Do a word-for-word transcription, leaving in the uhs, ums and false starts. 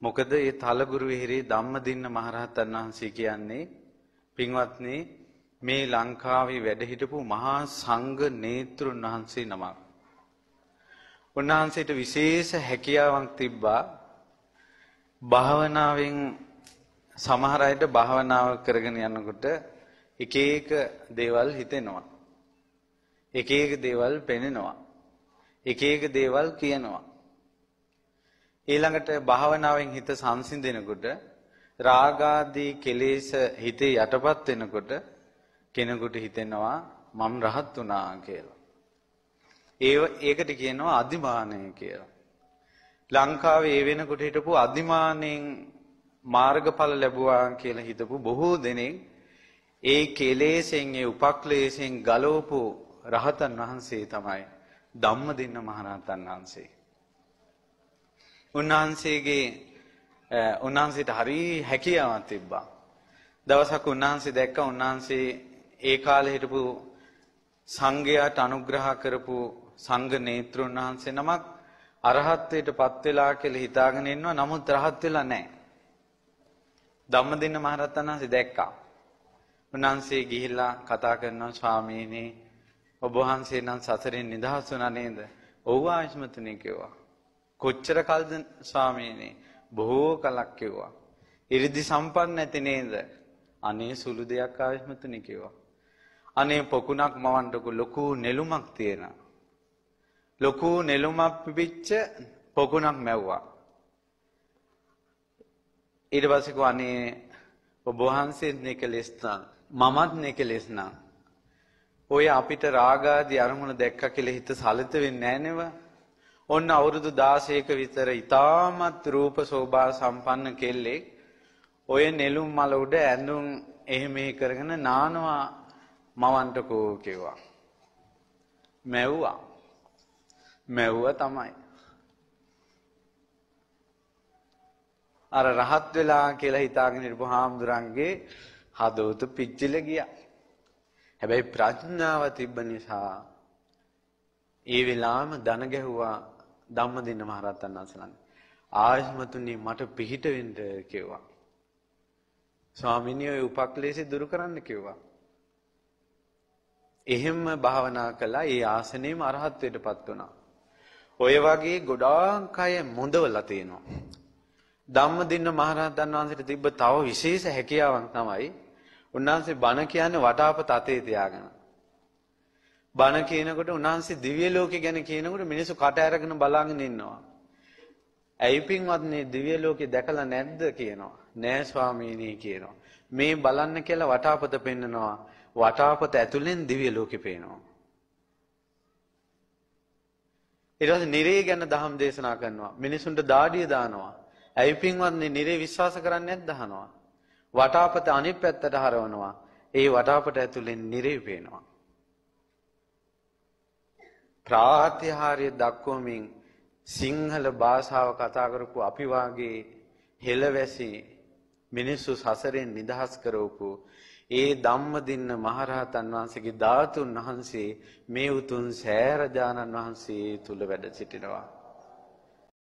මොකද ඒ තලගුරු විහෙරේ ධම්මදින්න මහරහතන් වහන්සේ කියන්නේ පින්වත්නි මේ ලංකාවේ වැඩ හිටපු මහා සංඝ නේත්‍රුන් වහන්සේ නමක්. උන්වහන්සේට විශේෂ හැකියාවක් තිබ්බා. භාවනාවෙන් සමහර අයට භාවනාව කරගෙන යනකොට එක එක දේවල් හිතෙනවා. එක එක දේවල් පෙනෙනවා. එක එක දේවල් කියනවා. ඊළඟට භාවනාවෙන් හිත සංසිඳෙනකොට රාගාදී කෙලෙස් හිතේ යටපත් වෙනකොට කෙනෙකුට හිතෙනවා මම රහත් වුණා කියලා. ඒ ඒකට කියනවා අදිමානය කියලා. ලංකාවේ ඒ වෙනකොට හිටපු අදිමානෙන් මාර්ගඵල ලැබුවා කියලා හිතපු බොහෝ දෙනෙක් ඒ කෙලෙසෙන් ඒ උපක්ලේශෙන් ගලවපු රහතන් වහන්සේ තමයි ධම්මදින්න මහරහතන් වහන්සේ. උන්වහන්සේගේ උන්වහන්සේට හරි හැකියාවක් තිබ්බා. දවසක් උන්වහන්සේ දැක්ක උන්වහන්සේ ඒ කාලේ හිටපු සංඝයාට අනුග්‍රහ කරපු සංඝ නේත්‍රුන් වහන්සේ නමක් අරහත්ත්වයට පත් වෙලා කියලා හිතාගෙන ඉන්නවා. නමුත් රහත් වෙලා නැහැ. ධම්මදින්න මහරහතන් වහන්සේ දැක්කා. උන්වහන්සේ ගිහිල්ලා කතා කරනවා ස්වාමීනි ඔබ වහන්සේ නම් සසරෙන් නිදහස් වුණා නේද? ඔව් ආයස්මතුනි කිව්වා. කොච්චර කල්ද ස්වාමීනි? බොහෝ කලක් කිව්වා. ඉරිදි සම්පන්න නැති නේද? අනේ සුළු දෙයක් ආයස්මතුනි කිව්වා. අනේ පොකුණක් මවන්නකො ලොකු නෙළුමක් තියෙනවා. ලොකු නෙළුමක් පිපිච්ච පොකුණක් මැව්වා. ඊට පස්සේ කිව්වා අනේ ඔබ වහන්සේත් නෙකලෙස් නම් මමත් නෙකලෙස් නම් ඔය අපිට රාගාදී අරමුණ දැක්ක කියලා හිත සලිත වෙන්නේ නැහැ නේව? ඔන්න අවුරුදු දාසයක විතර ඊටමත් රූප සෝභා සම්පන්න කෙල්ලෙක් ඔය නෙළුම් මල උඩ ඇඳුම් එහෙම කරගෙන නානවා මවන්ටකෝ කිව්වා. මැව්වා. මැව්වා තමයි. අර රහත් වෙලා කියලා හිතාගෙන ඉරපු හාමුදුරන්ගේ හදවත පිච්චිල ගියා. හැබැයි ප්‍රඥාව තිබ්බ නිසා ඒ වෙලාවම දන ගැහුවා ධම්මදින්න මහරහතන් වහන්සේලා. ආයස්මතුනි මට පිහිට වෙන්න කිව්වා. ස්වාමීනි ඔය උපක්ලේශය දුරු කරන්න කිව්වා. එහෙම භාවනා කළා. ඒ ආසනයේම අරහත්ත්වයටපත් වුණා. ඔය වගේ ගොඩාක් අය මුදවලා තියෙනවා. ධම්මදින්න මහරහතන් වහන්සේට තිබ්බ තව විශේෂ හැකියාවක් තමයි උන්වහන්සේ බණ කියන්නේ වටාපත අතේ තියාගෙන. බණ කියනකොට උන්වහන්සේ දිව්‍ය ලෝකේ ගැන කියනකොට මිනිස්සු කට ඇරගෙන බලාගෙන ඉන්නවා. ඇයි පින්වත්නි දිව්‍ය ලෝකේ දැකලා නැද්ද කියනවා. නෑ ස්වාමීනි කියනවා. මේ බලන්න කියලා වටාපත පෙන්නනවා. වටාපත ඇතුලෙන් දිව්‍ය ලෝකේ පේනවා. ඊට පස්සේ නිරේ ගැන ධම් දේශනා කරනවා. මිනිසුන්ට දාඩිය දානවා. ඇයි පින්වත්නි නිරේ විශ්වාස කරන්නේ නැද්ද අහනවා. වටාපත අනිත් පැත්තට හරවනවා. ඒ වටාපත ඇතුලෙන් නිරේ පේනවා. ප්‍රාතිහාර්ය දක්වමින් සිංහල භාෂාව කතා කරපු අපි වාගේ හෙළවැසි මිනිස්සු සසරෙන් නිදහස් කරවපු ඒ ධම්මදින්න මහරහතන් වහන්සේගේ ධාතුන් වහන්සේ මේ උතුම් සෑරජානන් වහන්සේ තුල වැඩ සිටිනවා.